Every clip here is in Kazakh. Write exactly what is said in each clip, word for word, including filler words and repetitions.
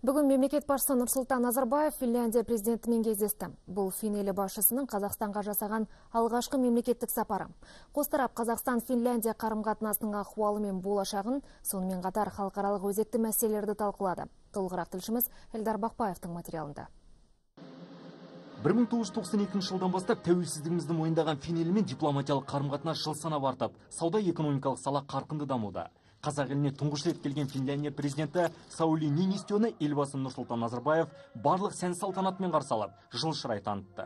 Бүгін мемлекет басшысы Нұрсұлтан Назарбаев Финляндия президентімен кездесті. Бұл Фин елі басшысының Қазақстанға жасаған алғашқы мемлекеттік сапары. Қос тарап Қазақстан-Финляндия қарым-қатынасының ахуалы мен болашағын, сонымен қатар халықаралық өзекті мәселелерді талқылады. Толығырақ тілшіміз Эльдар Бақпаевтың материалында. бір мың тоғыз жүз тоқсан екінші жылдан бастап тәуелсіздігімізді мойындаған Фин елімен дипломатиялық қарым-қатынас жыл санап артып, сауда-экономикалық сала қарқынды дамуда. Қазақ еліне тұңғыш рет келген Финляндия президенті Саули Ниинистөні елбасы Нұрсұлтан Назарбаев барлық сән салтанатымен қарсы алып, жыл шырай танытты.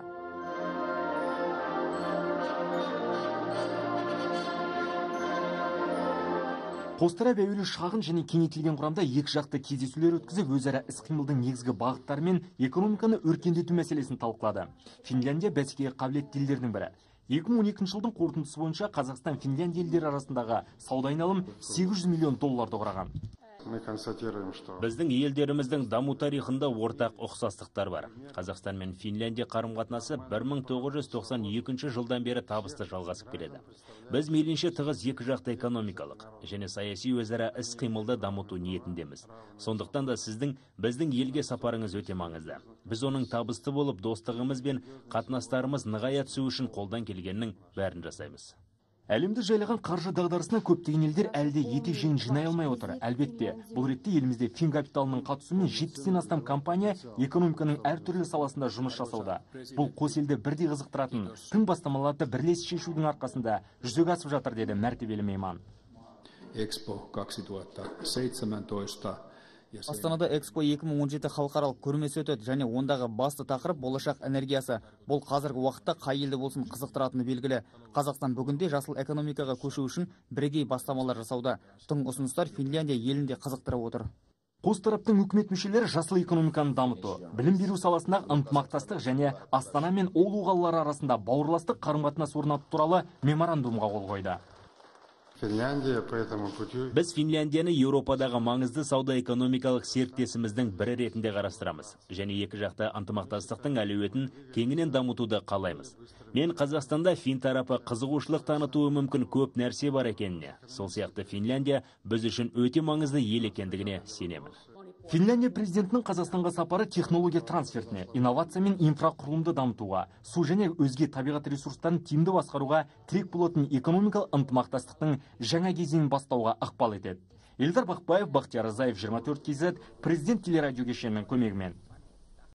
Қос тарап әуелі шағын және кеңейтілген құрамда екі жақты кездесулер өткізіп, өзара іс-қимылдың негізгі бағыттары мен экономиканы өркендету мәселесін талқылады. Финляндия бәсекеге қабілетті елдердің бірі. екі мың он екінші жылдың қорытындысы бойынша Қазақстан Финляндия елдері арасындағы сауда айналым сегіз жүз миллион долларды құраған. Біздің елдеріміздің даму тарихында ортақ ұқсастықтар бар. Қазақстан мен Финляндия қарым-қатынасы бір мың тоғыз жүз тоқсан екінші жылдан бері табысты жалғасып келеді. Біз мейлінше тығыз екі жақты экономикалық және саяси өзара іс-қимылды дамыту ниетіндеміз. Сондықтан да сіздің біздің елге сапарыңыз өте маңызды. Біз оның табысты болып, достығымыз бен қатынастарымыз нығая түсу үшін қолдан келгеннің бәрін жасаймыз. Әлемді жайлаған қаржы дағдарысына көптеген елдер әлде етек-жеңін жинай алмай отыр. Әлбетте, бұл ретте елімізде Фин капиталының қатысуымен жетпістен астам компания экономиканың әртүрлі саласында жұмыс жасауда. Бұл қос елді бірдей қызықтыратын тың бастамаларды бірлесіп шешудің арқасында жүзеге асып жатыр, деді мәртебелі мейман. Экспо две тысячи семнадцать. Астанада Экспо екі мың он жеті халықаралық көрмесі өтеді және ондағы басты тақырып болашақ энергиясы. Бұл қазіргі уақытта қай елді болсын қызықтыратыны белгілі. Қазақстан бүгінде жасыл экономикаға көшу үшін бірегей бастамалар жасауда. Тың ұсыныстар Финляндия елінде қызықтырып отыр. Қос тараптың үкімет мүшелері жасыл экономиканы дамыту, білім беру саласындағы ынтымақтастық және Астана мен Оулу қалалары арасында бауырластық қарым-қатынас орнату туралы меморандумға қол қойды. Біз Финляндияны Еуропадағы маңызды сауда-экономикалық серіктесіміздің бірі ретінде қарастырамыз және екі жақты ынтымақтастықтың әлеуетін кеңінен дамытуды қалаймыз. Мен Қазақстанда Фин тарапы қызығушылық танытуы мүмкін көп нәрсе бар екеніне, сол сияқты Финляндия біз үшін өте маңызды ел екендігіне сенемін. Финляндия президентінің Қазақстанға сапары технология трансфертіне, инновация мен инфрақұрылымды дамытуға, су және өзге табиғат ресурстарын тиімді басқаруға тірек болатын экономикалық ынтымақтастықтың жаңа кезеңін бастауға ықпал етеді. Эльдар Бақпаев, Бақтияр Рзаев, жиырма төрт кей зет, президент телерадио кешенінің көмегімен.